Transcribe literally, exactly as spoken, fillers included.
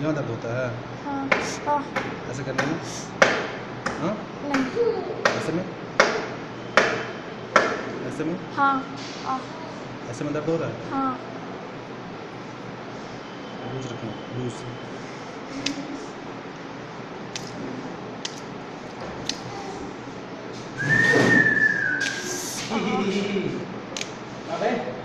यहाँ दर्द होता है? हाँ। आ, ऐसे करने में? हाँ? नहीं। ऐसे में? ऐसे में? हाँ। आ, ऐसे में दर्द हो रहा है? हाँ। लूज रखें, लूज। अबे